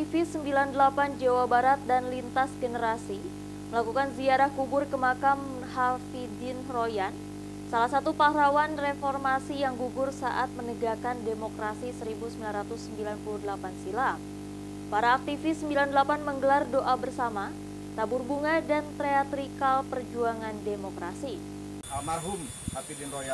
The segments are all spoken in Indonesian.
aktivis 98 Jawa Barat dan lintas generasi melakukan ziarah kubur ke makam Hafidin Royan, salah satu pahlawan reformasi yang gugur saat menegakkan demokrasi 1998 silam. Para aktivis 98 menggelar doa bersama, tabur bunga dan teatrikal perjuangan demokrasi. Almarhum Hafidin Royan.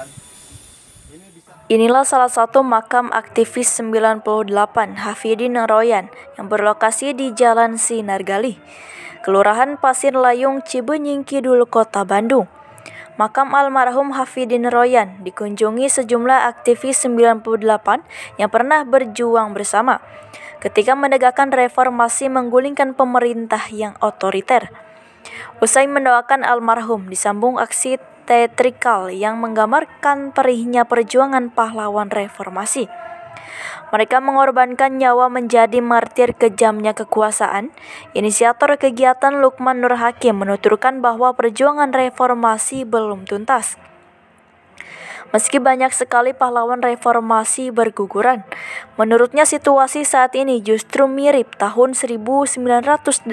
Inilah salah satu makam aktivis 98 Hafidin Royan yang berlokasi di Jalan Sinargali, Kelurahan Pasir Layung, Cibenying Kidul, Kota Bandung. Makam almarhum Hafidin Royan dikunjungi sejumlah aktivis 98 yang pernah berjuang bersama ketika menegakkan reformasi menggulingkan pemerintah yang otoriter. Usai mendoakan almarhum, disambung aksi teatrikal yang menggambarkan perihnya perjuangan pahlawan reformasi. Mereka mengorbankan nyawa menjadi martir kejamnya kekuasaan. Inisiator kegiatan Lukman Nur Hakim menuturkan bahwa perjuangan reformasi belum tuntas. Meski banyak sekali pahlawan reformasi berguguran, menurutnya situasi saat ini justru mirip tahun 1998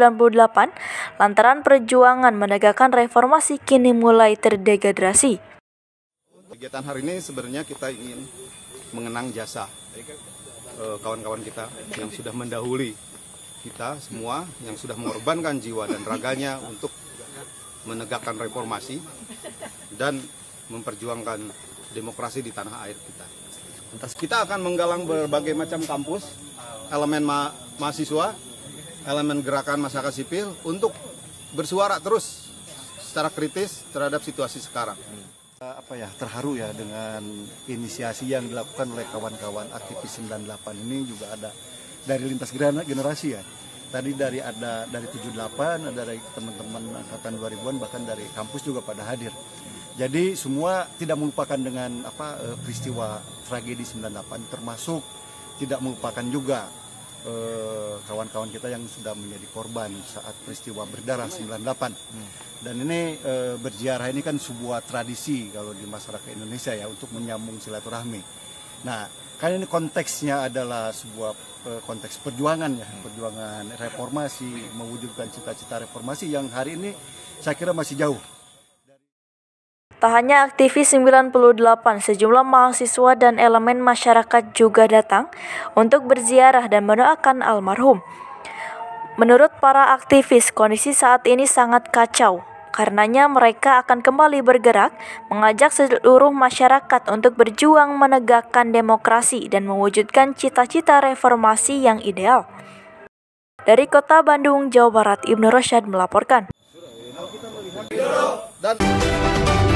lantaran perjuangan menegakkan reformasi kini mulai terdegradasi. Kegiatan hari ini sebenarnya kita ingin mengenang jasa kawan-kawan kita yang sudah mendahului kita semua, yang sudah mengorbankan jiwa dan raganya untuk menegakkan reformasi dan memperjuangkan demokrasi di tanah air kita. Kita akan menggalang berbagai macam kampus, elemen mahasiswa, elemen gerakan masyarakat sipil untuk bersuara terus secara kritis terhadap situasi sekarang. Terharu ya dengan inisiasi yang dilakukan oleh kawan-kawan aktivis 98 ini, juga ada dari lintas generasi ya. Tadi dari 78, ada dari teman-teman angkatan 2000-an, bahkan dari kampus juga pada hadir. Jadi semua tidak melupakan dengan peristiwa tragedi 98, termasuk tidak melupakan juga kawan-kawan kita yang sudah menjadi korban saat peristiwa berdarah 98. Dan ini berziarah ini kan sebuah tradisi kalau di masyarakat Indonesia ya, untuk menyambung silaturahmi. Nah, kan ini konteksnya adalah sebuah konteks perjuangan ya, perjuangan reformasi, mewujudkan cita-cita reformasi yang hari ini saya kira masih jauh. Tak hanya aktivis 98, sejumlah mahasiswa dan elemen masyarakat juga datang untuk berziarah dan mendoakan almarhum. Menurut para aktivis, kondisi saat ini sangat kacau. Karenanya mereka akan kembali bergerak, mengajak seluruh masyarakat untuk berjuang menegakkan demokrasi dan mewujudkan cita-cita reformasi yang ideal. Dari Kota Bandung, Jawa Barat, Ibnu Rosyad melaporkan.